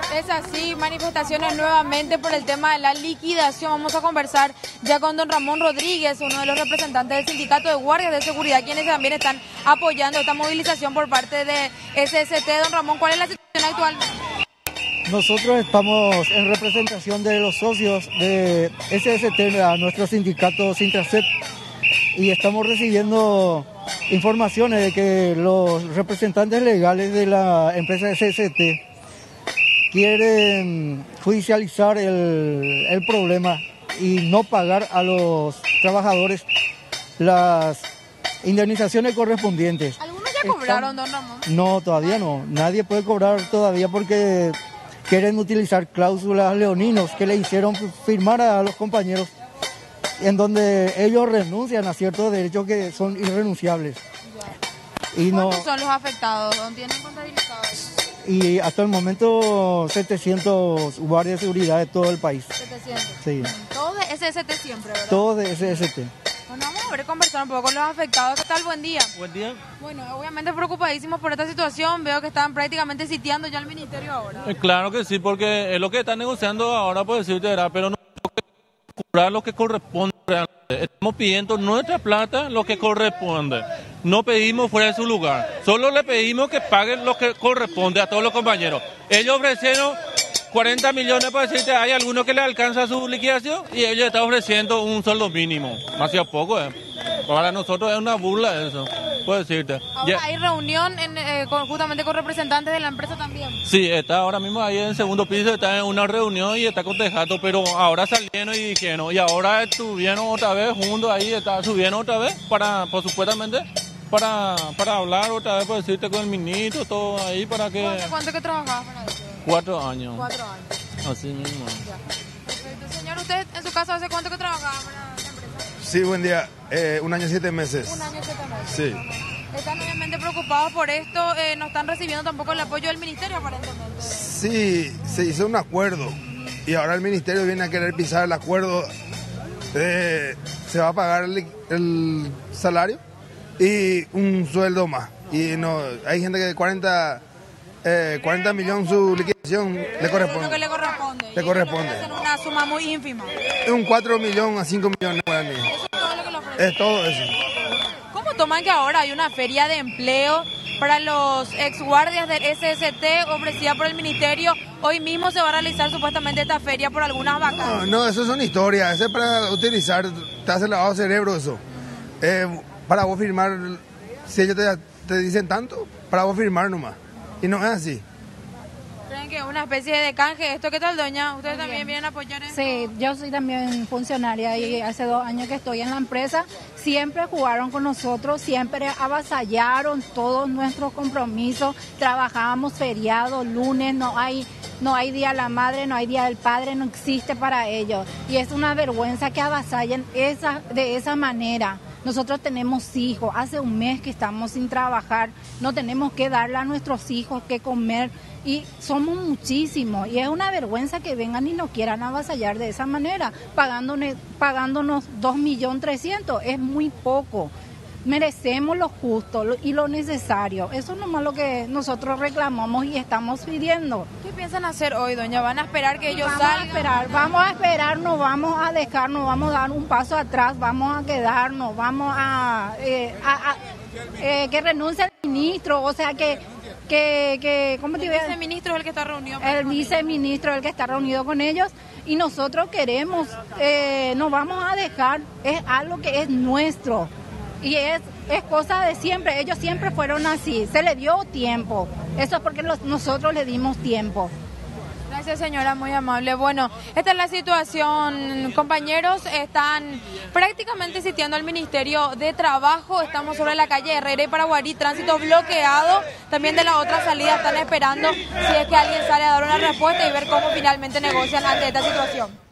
Es así, manifestaciones nuevamente por el tema de la liquidación. Vamos a conversar ya con don Ramón Rodríguez, uno de los representantes del Sindicato de Guardias de Seguridad, quienes también están apoyando esta movilización por parte de SST. Don Ramón, ¿cuál es la situación actual? Nosotros estamos en representación de los socios de SST, a nuestro sindicato Sintracep, y estamos recibiendo informaciones de que los representantes legales de la empresa SST quieren judicializar el problema y no pagar a los trabajadores las indemnizaciones correspondientes. ¿Algunos ya cobraron, don Ramón? No, todavía no. Nadie puede cobrar todavía porque quieren utilizar cláusulas leoninos que le hicieron firmar a los compañeros, en donde ellos renuncian a ciertos derechos que son irrenunciables. Y ¿Cuántos son los afectados? ¿Dónde tienen contabilizados? Y hasta el momento 700 guardias de seguridad de todo el país. 700. Sí. Todos de SST siempre, ¿verdad? Todos de SST. Bueno, vamos a ver, conversar un poco con los afectados. ¿Qué tal? Buen día. Buen día. Bueno, obviamente preocupadísimos por esta situación. Veo que están prácticamente sitiando ya el ministerio ahora. Claro que sí, porque es lo que están negociando ahora, por decirte, ¿verdad? Pero no cobrar lo que corresponde realmente. Estamos pidiendo nuestra plata, lo que corresponde. No pedimos fuera de su lugar. Solo le pedimos que paguen lo que corresponde a todos los compañeros. Ellos ofrecieron 40 millones, para decirte, hay algunos que le alcanza su liquidación y ellos están ofreciendo un sueldo mínimo. Demasiado poco, Para nosotros es una burla eso, puedo decirte. Ahora hay reunión justamente con representantes de la empresa también. Sí, está ahora mismo ahí en el segundo piso, está en una reunión y está contejando, pero ahora salieron y dijeron, y ahora estuvieron otra vez juntos ahí, subieron otra vez por supuestamente, para hablar otra vez, por decirte, con el ministro, todo ahí, para que... ¿Cuánto que trabajabas para eso? 4 años. 4 años. Así mismo. Ya. Perfecto. Señor, ¿usted en su caso hace cuánto que trabajaba para la empresa? Sí, buen día. 1 año 7 meses. 1 año 7 meses. Sí. Están obviamente preocupados por esto, no están recibiendo tampoco el apoyo del ministerio aparentemente. Sí, se hizo un acuerdo y ahora el ministerio viene a querer pisar el acuerdo. Se va a pagar el salario y un sueldo más. Y no, hay gente que 40 millones su liquidación le corresponde. Lo que le corresponde. Le corresponde. Es una suma muy ínfima. Es un 4 millones a 5 millones guaraníes. Eso es todo lo que le ofrecen. Es todo eso. ¿Cómo toman que ahora hay una feria de empleo para los exguardias del SST ofrecida por el ministerio? Hoy mismo se va a realizar supuestamente esta feria por algunas vacantes. No, eso son historias. Eso es para utilizar, te hace lavado cerebro eso. Para vos firmar, si ellos te dicen tanto, para vos firmar nomás. Y no es así. ¿Creen que es una especie de canje esto? ¿Qué tal, doña? ¿Ustedes también vienen a apoyar esto? Sí, yo soy también funcionaria y hace 2 años que estoy en la empresa. Siempre jugaron con nosotros, siempre avasallaron todos nuestros compromisos. Trabajábamos feriados, lunes, no hay Día de la Madre, no hay Día del Padre, no existe para ellos. Y es una vergüenza que avasallen de esa manera. Nosotros tenemos hijos, hace 1 mes que estamos sin trabajar, no tenemos que darle a nuestros hijos que comer y somos muchísimos y es una vergüenza que vengan y nos quieran avasallar de esa manera, pagándonos 2.300.000, es muy poco. Merecemos lo justo y lo necesario. Eso nomás lo que nosotros reclamamos y estamos pidiendo. ¿Qué piensan hacer hoy, doña? ¿Van a esperar que ellos salgan? Vamos a esperar, no vamos a dejar, no vamos a dar un paso atrás, vamos a quedarnos, vamos a que renuncie el ministro, o sea que ¿cómo te digo? El viceministro es el que está reunido. El viceministro es el que está reunido con ellos y nosotros queremos, no vamos a dejar, es algo que es nuestro. Y es cosa de siempre, ellos siempre fueron así, se le dio tiempo, eso es porque nosotros le dimos tiempo. Gracias, señora, muy amable. Bueno, esta es la situación, compañeros, están prácticamente sitiando al Ministerio de Trabajo, estamos sobre la calle Herrera y Paraguarí, tránsito bloqueado, también de la otra salida están esperando si es que alguien sale a dar una respuesta y ver cómo finalmente negocian ante esta situación.